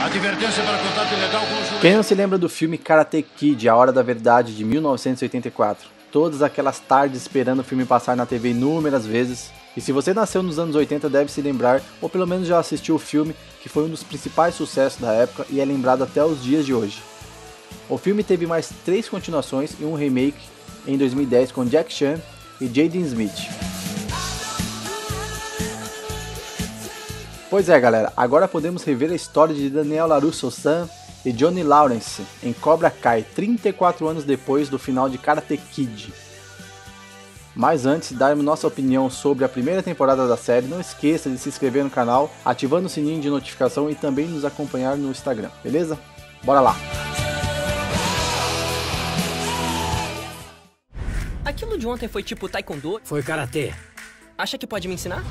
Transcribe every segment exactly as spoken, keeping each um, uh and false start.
Advertência para contato ilegal com o juiz. Quem não se lembra do filme Karate Kid, A Hora da Verdade, de mil novecentos e oitenta e quatro? Todas aquelas tardes esperando o filme passar na T V inúmeras vezes. E se você nasceu nos anos oitenta deve se lembrar, ou pelo menos já assistiu o filme, que foi um dos principais sucessos da época e é lembrado até os dias de hoje. O filme teve mais três continuações e um remake em dois mil e dez com Jack Chan e Jaden Smith. Pois é, galera, agora podemos rever a história de Daniel LaRusso-san e Johnny Lawrence em Cobra Kai, trinta e quatro anos depois do final de Karate Kid. Mas antes de darmos nossa opinião sobre a primeira temporada da série, não esqueça de se inscrever no canal, ativando o sininho de notificação e também nos acompanhar no Instagram, beleza? Bora lá! Aquilo de ontem foi tipo taekwondo? Foi karatê. Acha que pode me ensinar?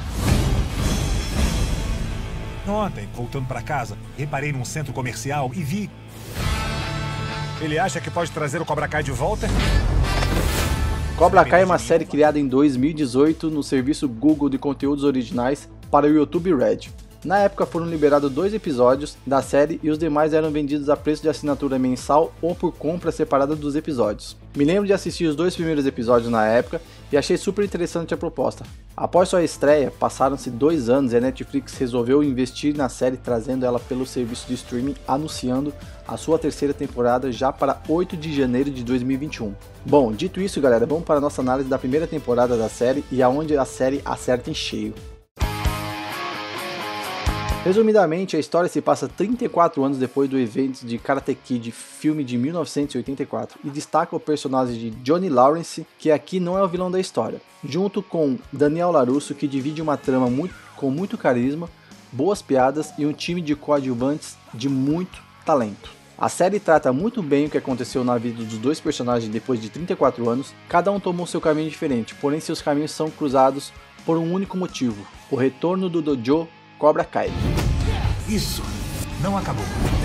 Ontem, voltando para casa, reparei num centro comercial e vi... Ele acha que pode trazer o Cobra Kai de volta? Cobra Kai é uma série criada em dois mil e dezoito no serviço Google de conteúdos originais para o YouTube Red. Na época foram liberados dois episódios da série e os demais eram vendidos a preço de assinatura mensal ou por compra separada dos episódios. Me lembro de assistir os dois primeiros episódios na época e achei super interessante a proposta. Após sua estreia, passaram-se dois anos e a Netflix resolveu investir na série, trazendo ela pelo serviço de streaming, anunciando a sua terceira temporada já para oito de janeiro de dois mil e vinte e um. Bom, dito isso, galera, vamos para a nossa análise da primeira temporada da série e aonde a série acerta em cheio. Resumidamente, a história se passa trinta e quatro anos depois do evento de Karate Kid, filme de mil novecentos e oitenta e quatro, e destaca o personagem de Johnny Lawrence, que aqui não é o vilão da história, junto com Daniel LaRusso, que divide uma trama muito, com muito carisma, boas piadas e um time de coadjuvantes de muito talento. A série trata muito bem o que aconteceu na vida dos dois personagens depois de trinta e quatro anos, cada um tomou seu caminho diferente, porém seus caminhos são cruzados por um único motivo: o retorno do dojo Cobra Kai. Isso não acabou.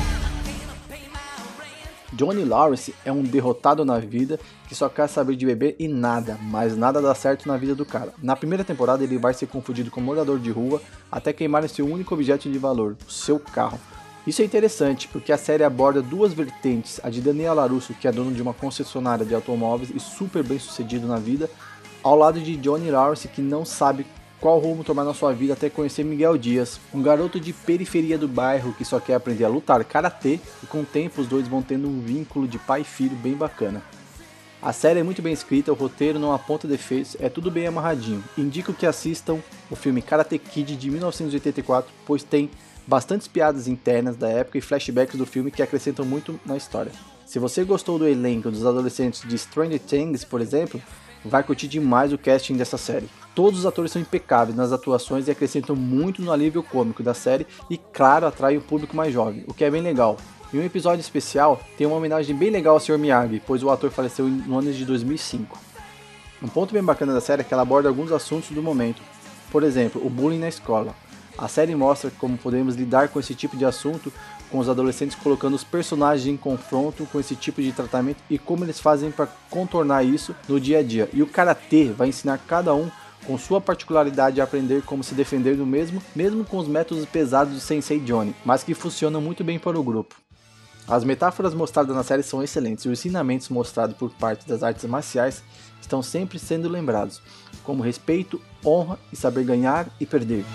Johnny Lawrence é um derrotado na vida que só quer saber de beber e nada, mas nada dá certo na vida do cara. Na primeira temporada ele vai ser confundido com morador de rua até queimar seu único objeto de valor, o seu carro. Isso é interessante porque a série aborda duas vertentes, a de Daniel LaRusso, que é dono de uma concessionária de automóveis e super bem sucedido na vida, ao lado de Johnny Lawrence, que não sabe qual rumo tomar na sua vida até conhecer Miguel Dias, um garoto de periferia do bairro que só quer aprender a lutar karatê, e com o tempo os dois vão tendo um vínculo de pai e filho bem bacana. A série é muito bem escrita, o roteiro não aponta defeitos, é tudo bem amarradinho. Indico que assistam o filme Karate Kid de mil novecentos e oitenta e quatro, pois tem bastantes piadas internas da época e flashbacks do filme que acrescentam muito na história. Se você gostou do elenco dos adolescentes de Stranger Things, por exemplo, vai curtir demais o casting dessa série. Todos os atores são impecáveis nas atuações e acrescentam muito no alívio cômico da série e, claro, atraem o público mais jovem, o que é bem legal. Em um episódio especial, tem uma homenagem bem legal ao senhor Miyagi, pois o ator faleceu no ano de dois mil e cinco. Um ponto bem bacana da série é que ela aborda alguns assuntos do momento. Por exemplo, o bullying na escola. A série mostra como podemos lidar com esse tipo de assunto, com os adolescentes colocando os personagens em confronto com esse tipo de tratamento e como eles fazem para contornar isso no dia a dia. E o Karatê vai ensinar cada um com sua particularidade a aprender como se defender do mesmo, mesmo com os métodos pesados do Sensei Johnny, mas que funcionam muito bem para o grupo. As metáforas mostradas na série são excelentes e os ensinamentos mostrados por parte das artes marciais estão sempre sendo lembrados, como respeito, honra e saber ganhar e perder.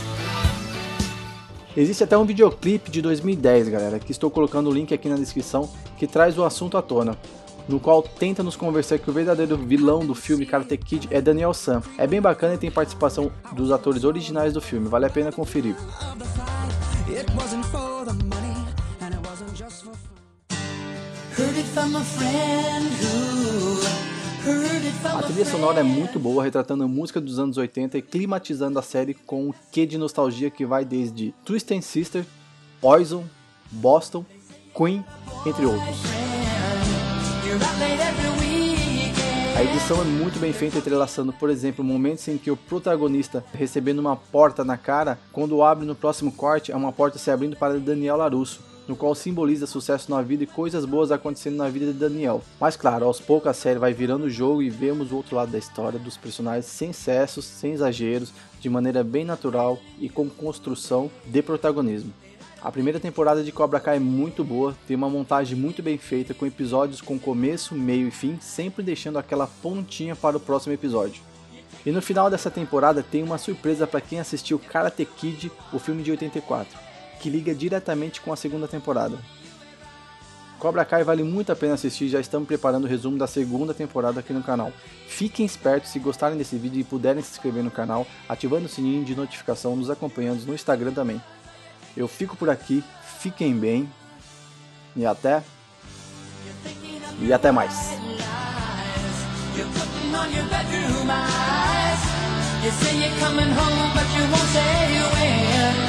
Existe até um videoclipe de dois mil e dez, galera, que estou colocando o link aqui na descrição, que traz o assunto à tona, no qual tenta nos convencer que o verdadeiro vilão do filme Karate Kid é Daniel San. É bem bacana e tem participação dos atores originais do filme, vale a pena conferir. A trilha sonora é muito boa, retratando a música dos anos oitenta e climatizando a série com um quê de nostalgia que vai desde Twisted Sister, Poison, Boston, Queen, entre outros. A edição é muito bem feita, entrelaçando, por exemplo, momentos em que o protagonista recebendo uma porta na cara, quando abre no próximo corte é uma porta se abrindo para Daniel LaRusso, no qual simboliza sucesso na vida e coisas boas acontecendo na vida de Daniel. Mas claro, aos poucos a série vai virando o jogo e vemos o outro lado da história dos personagens sem excessos, sem exageros, de maneira bem natural e com construção de protagonismo. A primeira temporada de Cobra Kai é muito boa, tem uma montagem muito bem feita, com episódios com começo, meio e fim, sempre deixando aquela pontinha para o próximo episódio. E no final dessa temporada tem uma surpresa para quem assistiu Karate Kid, o filme de oitenta e quatro, que liga diretamente com a segunda temporada. Cobra Kai vale muito a pena assistir, já estamos preparando o resumo da segunda temporada aqui no canal. Fiquem espertos se gostarem desse vídeo e puderem se inscrever no canal, ativando o sininho de notificação, nos acompanhando no Instagram também. Eu fico por aqui, fiquem bem e até e até mais. You say you're coming home, but you won't say when.